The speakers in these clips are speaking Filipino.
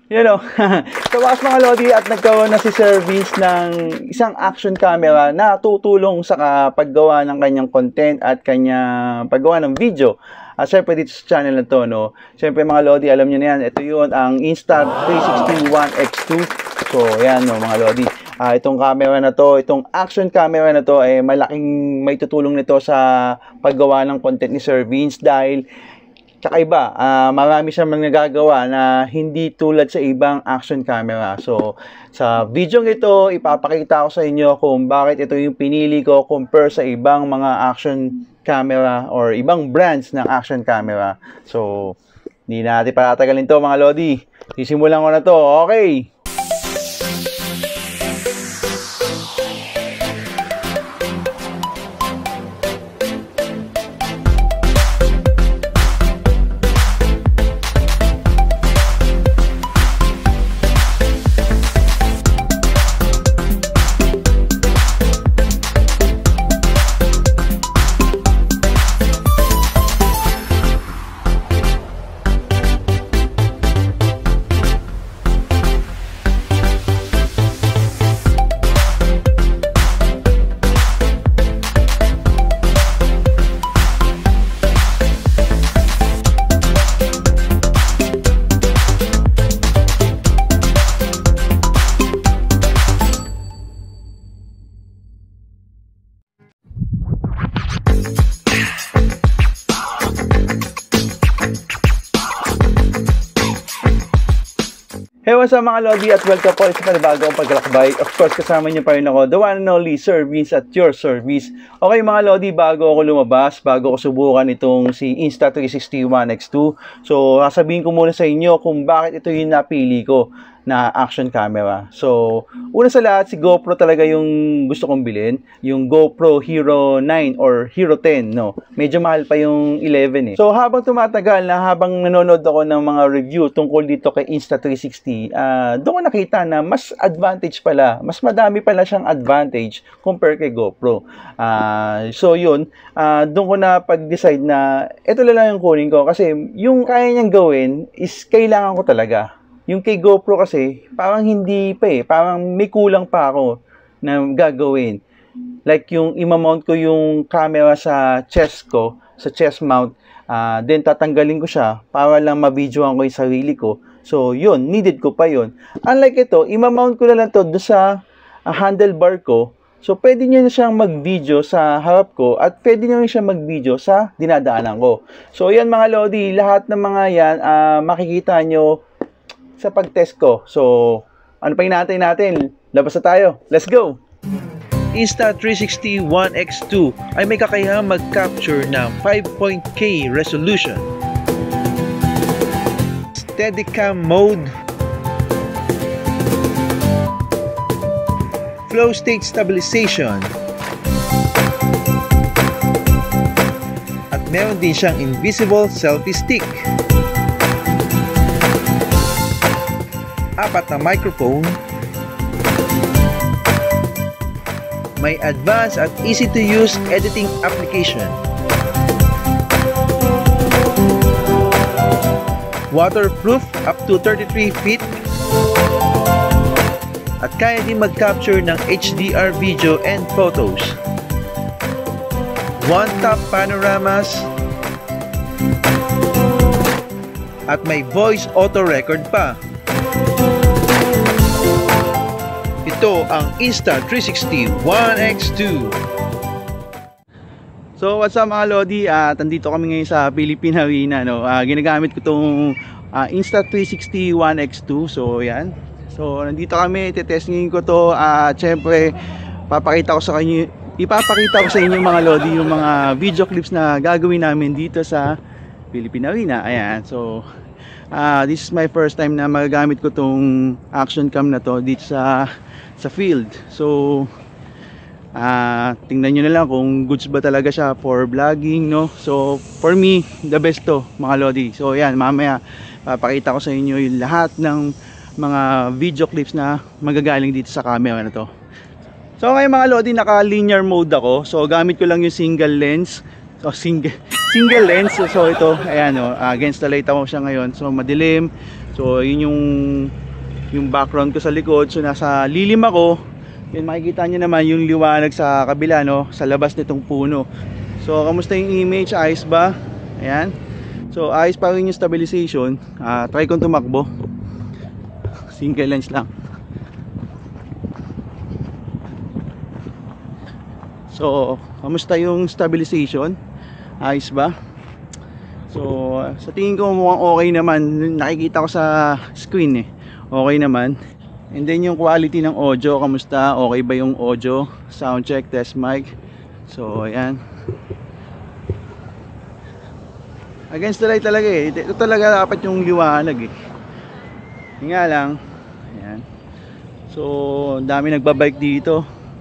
You know, so wakas mga Lodi at nagkaroon na si Sir Vince ng isang action camera na tutulong sa paggawa ng kanyang content at kanyang paggawa ng video. Siyempre dito sa channel na to, no? Siyempre mga Lodi, alam nyo na yan, ito yun, ang Insta360 One X2. So, yan, no, mga Lodi. Itong camera na to, itong action camera na to, malaking may tutulong nito sa paggawa ng content ni Sir Vince dahil kakaiba, marami siyang nagagawa na hindi tulad sa ibang action camera. So, sa video ito, ipapakita ko sa inyo kung bakit ito yung pinili ko compare sa ibang mga action camera or ibang brands ng action camera. So, hindi natin patatagalin to mga Lodi. Sisimulan ko na to. Okay! Hey, what's up mga Lodi at welcome po sa panibagong paglalakbay. Of course, kasama niyo pa rin ako, the one and only Sir Vince at your service. Okay mga Lodi, bago ako lumabas, bago ako subukan itong si Insta360 One X2, so sasabihin ko muna sa inyo kung bakit ito yung napili ko na action camera. So, una sa lahat, si GoPro talaga yung gusto kong bilhin. Yung GoPro Hero 9 or Hero 10, no? Medyo mahal pa yung 11 eh. So, habang tumatagal na, habang nanonood ako ng mga review tungkol dito kay Insta360, doon ko nakita na mas advantage pala. Mas madami pala siyang advantage compare kay GoPro. So, yun. Doon ko na pag-decide na ito lang yung kunin ko kasi yung kaya niyang gawin is kailangan ko talaga. Yung kay GoPro kasi, parang hindi pa eh. Parang may kulang pa ako na gagawin. Like yung imamount ko yung camera sa chest ko, sa chest mount. Then tatanggalin ko siya para lang ma-videoan ko yung sarili ko. So yun, needed ko pa yun. Unlike ito, imamount ko na lang to doon sa handlebar ko. So pwede nyo na siyang mag-video sa harap ko at pwede nyo na siyang mag-video sa dinadaanan ko. So yan mga Lodi, lahat ng mga yan makikita nyo sa pag-test ko. So, ano pa hinahantay natin? Labas na tayo. Let's go! Insta360 One X2 ay may kakayahang mag-capture ng 5.K resolution, Steadicam mode, flow state stabilization, at meron din siyang invisible selfie stick. 4 na microphone, may advanced at easy to use editing application, waterproof up to 33 feet, at kaya din mag-capture ng HDR video and photos, one-tap panoramas, at may voice auto record pa. Ito ang Insta360 One X2. So what's up mga Lodi, andito kami ngayon sa Philippine Arena, no? Ginagamit ko itong Insta360 One X2. So yan, so nandito kami, tetestingin ko to. Syempre ipapakita ko sa inyo mga Lodi yung mga video clips na gagawin namin dito sa Philippine Arena. Ayan, so this is my first time na magagamit ko tong action cam na to dito sa field. So tingnan nyo na lang kung goods ba talaga siya for vlogging, no? So for me, the best to mga Lodi. So yan, mamaya papakita ko sa inyo yung lahat ng mga video clips na magagaling dito sa camera na to. So ngayon mga Lodi, naka linear mode ako. So gamit ko lang yung single lens. So single lens. So ito, ayan o, against the light ako siya ngayon. So madilim. So yun yung background ko sa likod. So nasa lilim ako. Yan, makikita nyo naman yung liwanag sa kabila, no, sa labas nitong puno. So kamusta yung image? Ayos ba? Ayan. So ayos pa rin yung stabilization. Try kong tumakbo. Single lens lang. So kamusta yung stabilization? Ayos ba? So sa tingin ko mukhang okay naman. Nakikita ko sa screen eh, okay naman. And then yung quality ng audio, kamusta? Okay ba yung audio? Sound check, test mic. So ayan. Against the light talaga eh. Ito talaga dapat yung liwanag eh. Yung nga lang. Ayan. So dami nagbabike dito.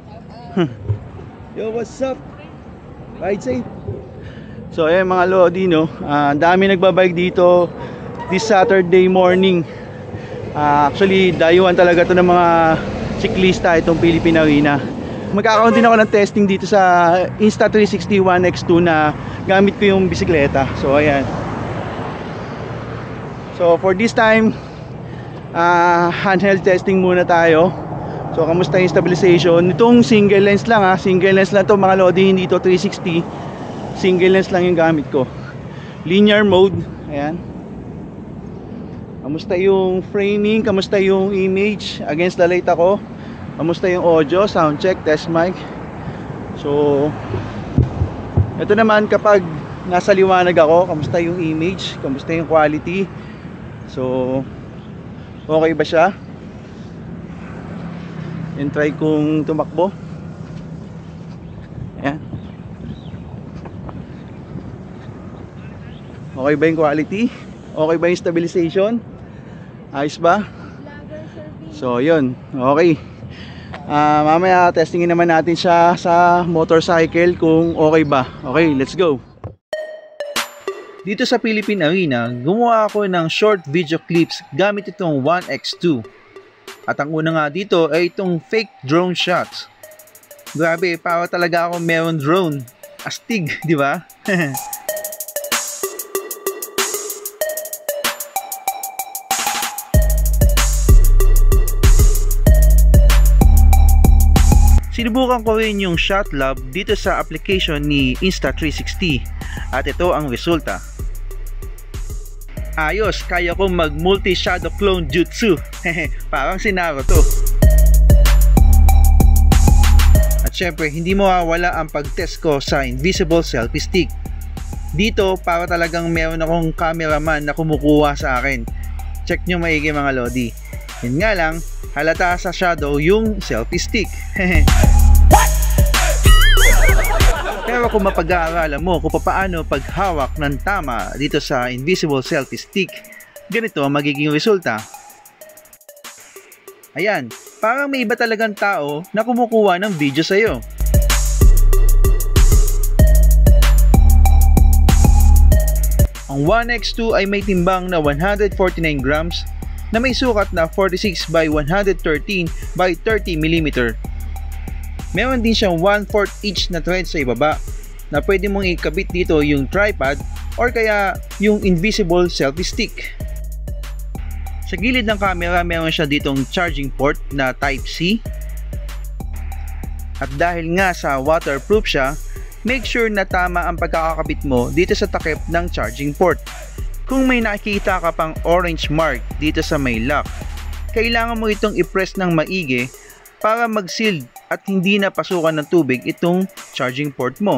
Yo, what's up? Ride safe. So ayan mga lodi, no, dami nagbabike dito this Saturday morning. Actually dayuhan talaga to ng mga siklista itong Philippine Arena. Magkakaroon din ako ng testing dito sa Insta360 1x2 na gamit ko yung bisikleta. So ayan. So for this time handheld testing muna tayo. So kamusta yung stabilization? Itong single lens lang single lens lang to mga lodi, hindi to 360. Single lens lang yung gamit ko. Linear mode. Ayan. Kamusta yung framing? Kamusta yung image? Against the light ako. Kamusta yung audio? Sound check, test mic. So ito naman kapag nasa liwanag ako, kamusta yung image? Kamusta yung quality? So okay ba siya? And try kong tumakbo. Ayan. Okay ba yung quality? Okay ba yung stabilization? Ayos ba? So yun, okay. Mamaya testingin naman natin siya sa motorcycle kung okay ba. Okay, let's go. Dito sa Philippine Arena, gumawa ako ng short video clips gamit itong 1x2. At ang una nga dito ay itong fake drone shots. Grabe, para talaga ako meron drone. Astig, di ba? Sinubukan ko rin yung shot lab dito sa application ni Insta360 at ito ang resulta. Ayos, kaya kong mag multi shadow clone jutsu. Parang si Naruto. At syempre, hindi mawawala ang pag-test ko sa invisible selfie stick. Dito, para talagang meron akong cameraman na kumukuha sa akin. Check nyo maigi mga lodi. Yun nga lang, halata sa shadow yung selfie stick. Pero kung mapag-aaralan mo kung paano paghawak ng tama dito sa invisible selfie stick, ganito ang magiging resulta. Ayan, parang may iba talagang tao na kumukuha ng video sa'yo. Ang 1x2 ay may timbang na 149 grams na may sukat na 46 by 113 by 30 mm. Meron din siyang 1/4 inch na thread sa ibaba na pwede mong ikabit dito yung tripod or kaya yung invisible selfie stick. Sa gilid ng camera meron siya ditong charging port na type C. At dahil nga sa waterproof siya, make sure na tama ang pagkakakabit mo dito sa takip ng charging port. Kung may nakikita ka pang orange mark dito sa may lock, kailangan mo itong i-press ng maigi para mag-sealed at hindi na pasukan ng tubig itong charging port mo.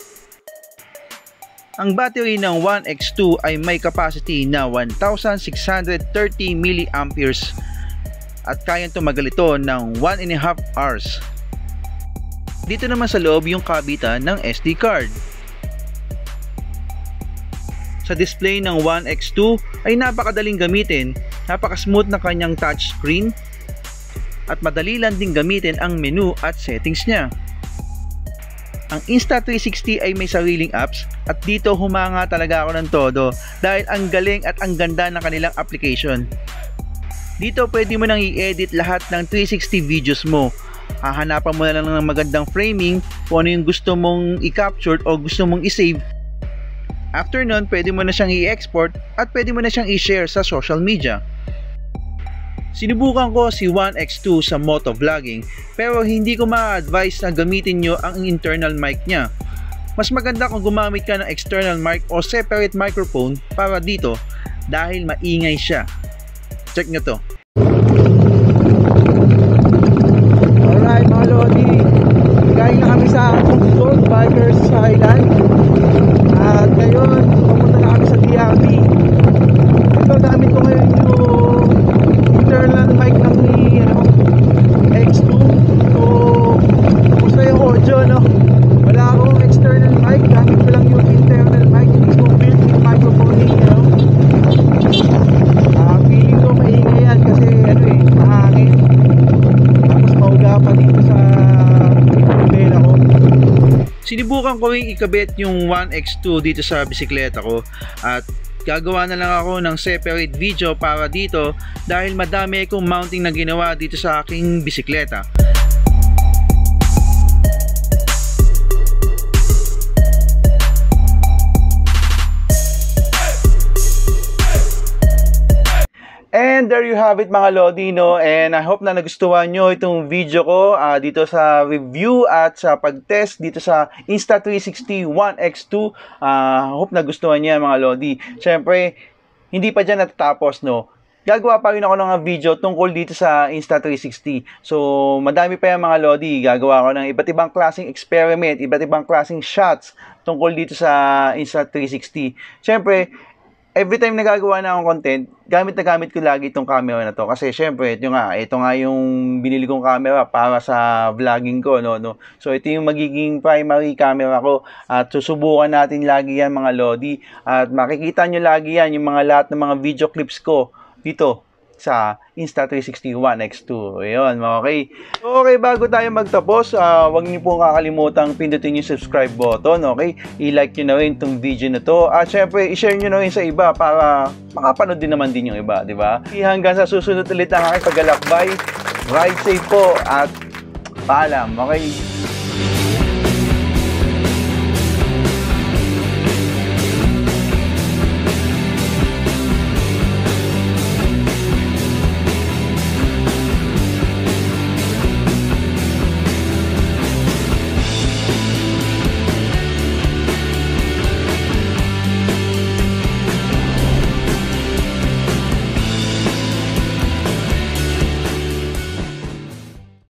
Ang battery ng 1x2 ay may capacity na 1,630 mAh at kayang tumagal ito ng 1.5 hours. Dito naman sa loob yung kabitan ng SD card. Sa display ng 1x2 ay napakadaling gamitin, napaka-smooth na kanyang touchscreen at madali lang din gamitin ang menu at settings niya. Ang Insta360 ay may sariling apps at dito humanga talaga ako ng todo dahil ang galing at ang ganda ng kanilang application. Dito pwede mo nang i-edit lahat ng 360 videos mo. Hahanapan mo na lang ng magandang framing kung ano yung gusto mong i-capture o gusto mong i-save. After nun, pwede mo na siyang i-export at pwede mo na siyang i-share sa social media. Sinubukan ko si 1X2 sa motovlogging pero hindi ko ma-advise na gamitin nyo ang internal mic niya. Mas maganda kung gumamit ka ng external mic o separate microphone para dito dahil maingay siya. Check nyo to. Alright mga Lodi, galing na kami sa Gold Bikers Island at ngayon pumunta na kami sa DRB. Ito gamit ko ngayon yung internal mic ng X2. So gusto yung audio, no? Wala akong external mic, gamit ko lang yung internal mic, hindi ko built-in microphone feeling ko maingay yan kasi mahangin, tapos mauga pa dito sa pera ko. Sinubukan ko rin ikabit yung 1X2 dito sa bisikleta ko at gagawa na lang ako ng separate video para dito dahil madami akong mounting na ginawa dito sa aking bisikleta. And there you have it mga Lodi, no? And I hope na nagustuhan nyo itong video ko dito sa review at sa pag-test dito sa Insta360 1X2. Hope nagustuhan niya mga Lodi. Siyempre, hindi pa dyan natatapos, no? Gagawa pa rin ako ng video tungkol dito sa Insta360. So, madami pa yan mga Lodi. Gagawa ko ng iba't ibang klaseng experiment, iba't ibang klaseng shots tungkol dito sa Insta360. Siyempre, every time nagagawa na akong content, gamit na gamit ko lagi itong camera na to. Kasi syempre, ito nga yung binili kong camera para sa vlogging ko, no? So, ito yung magiging primary camera ko. At susubukan natin lagi yan mga Lodi. At makikita nyo lagi yan, yung mga lahat ng mga video clips ko dito sa Insta360 1X2. Ayun, okay. Okay, bago tayo magtapos, huwag niyo pong kakalimutang pindutin yung subscribe button, okay? I-like nyo na rin itong video na to. At syempre, i-share nyo na rin sa iba para makapanood din naman din yung iba, di ba? Hanggang sa susunod ulit ang aking paglalakbay. Ride safe po at paalam, okay?